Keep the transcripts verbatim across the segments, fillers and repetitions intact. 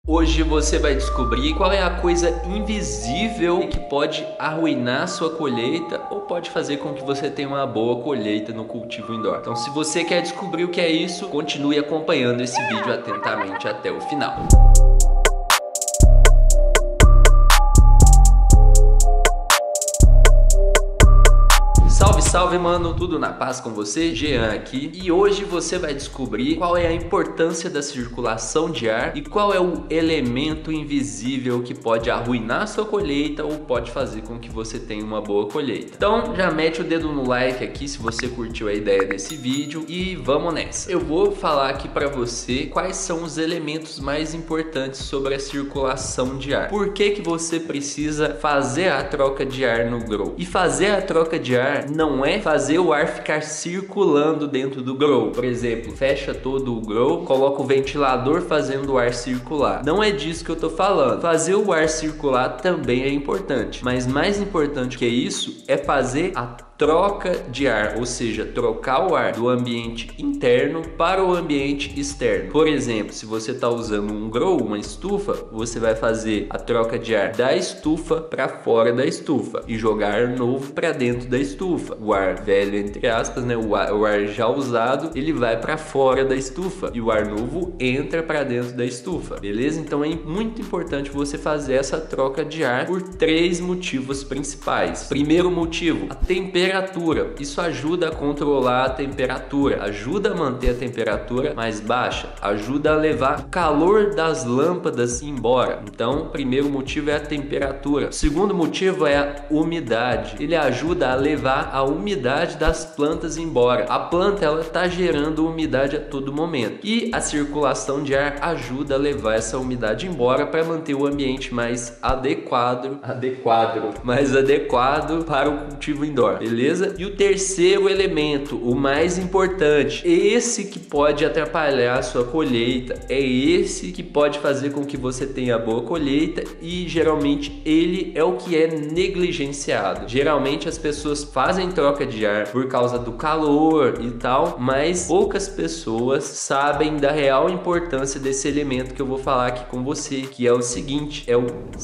Hoje você vai descobrir qual é a coisa invisível que pode arruinar sua colheita ou pode fazer com que você tenha uma boa colheita no cultivo indoor. Então, se você quer descobrir o que é isso, continue acompanhando esse vídeo atentamente até o final. Salve, salve, mano! Tudo na paz com você? Jean aqui. E hoje você vai descobrir qual é a importância da circulação de ar e qual é o elemento invisível que pode arruinar sua colheita ou pode fazer com que você tenha uma boa colheita. Então, já mete o dedo no like aqui se você curtiu a ideia desse vídeo e vamos nessa. Eu vou falar aqui pra você quais são os elementos mais importantes sobre a circulação de ar. Por que que você precisa fazer a troca de ar no grow? E fazer a troca de ar não é fazer o ar ficar circulando dentro do grow. Por exemplo, fecha todo o grow, coloca o ventilador fazendo o ar circular. Não é disso que eu tô falando. Fazer o ar circular também é importante, mas mais importante que isso é fazer a troca de ar, ou seja, trocar o ar do ambiente interno para o ambiente externo. Por exemplo, se você está usando um grow, uma estufa, você vai fazer a troca de ar da estufa para fora da estufa e jogar ar novo para dentro da estufa. O ar velho, entre aspas, né, o ar, o ar já usado, ele vai para fora da estufa e o ar novo entra para dentro da estufa, beleza? Então é muito importante você fazer essa troca de ar por três motivos principais. Primeiro motivo, a temperatura Temperatura. Isso ajuda a controlar a temperatura, ajuda a manter a temperatura mais baixa, ajuda a levar o calor das lâmpadas embora. Então, o primeiro motivo é a temperatura. O segundo motivo é a umidade. Ele ajuda a levar a umidade das plantas embora. A planta ela está gerando umidade a todo momento e a circulação de ar ajuda a levar essa umidade embora para manter o ambiente mais adequado, adequado, mais adequado para o cultivo indoor. Beleza? Beleza? E o terceiro elemento, o mais importante, esse que pode atrapalhar a sua colheita, é esse que pode fazer com que você tenha boa colheita e geralmente ele é o que é negligenciado. Geralmente as pessoas fazem troca de ar por causa do calor e tal, mas poucas pessoas sabem da real importância desse elemento que eu vou falar aqui com você, que é o seguinte, é o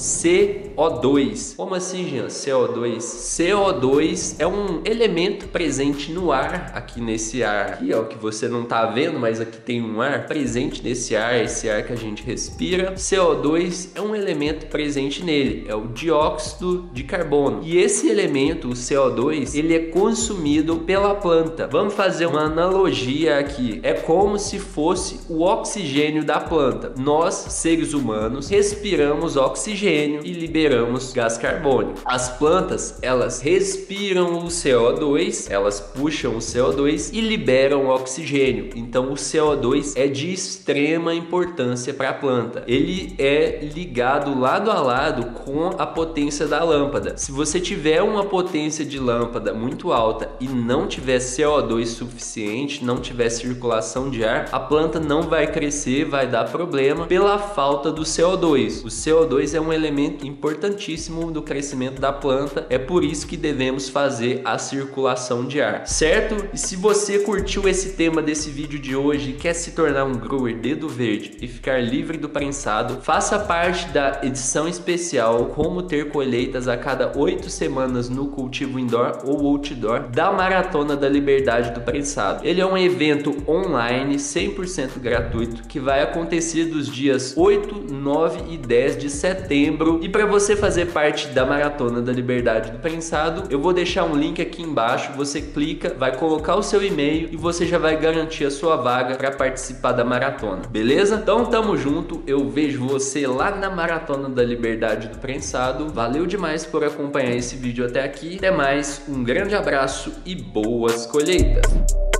C O dois. Como assim, Jean? C O dois? C O dois é um um elemento presente no ar, aqui nesse ar aqui, ó, que você não tá vendo, mas aqui tem um ar presente nesse ar, esse ar que a gente respira. C O dois é um elemento presente nele, é o dióxido de carbono. E esse elemento, o C O dois, ele é consumido pela planta. Vamos fazer uma analogia aqui. É como se fosse o oxigênio da planta. Nós, seres humanos, respiramos oxigênio e liberamos gás carbônico. As plantas, elas respiram o C O dois, elas puxam o C O dois e liberam o oxigênio. Então o C O dois é de extrema importância para a planta. Ele é ligado lado a lado com a potência da lâmpada. Se você tiver uma potência de lâmpada muito alta e não tiver C O dois suficiente, não tiver circulação de ar, a planta não vai crescer, vai dar problema pela falta do C O dois. O C O dois é um elemento importantíssimo do crescimento da planta, é por isso que devemos fazer a circulação de ar, certo? E se você curtiu esse tema desse vídeo de hoje e quer se tornar um grower dedo verde e ficar livre do prensado, faça parte da edição especial Como Ter Colheitas a Cada oito Semanas no Cultivo Indoor ou Outdoor da Maratona da Liberdade do Prensado. Ele é um evento online cem por cento gratuito que vai acontecer dos dias oito, nove e dez de setembro. E para você fazer parte da Maratona da Liberdade do Prensado, eu vou deixar um link aqui embaixo, você clica, vai colocar o seu e-mail e você já vai garantir a sua vaga para participar da maratona, beleza? Então tamo junto, eu vejo você lá na Maratona da Liberdade do Prensado. Valeu demais por acompanhar esse vídeo até aqui, até mais, um grande abraço e boas colheitas!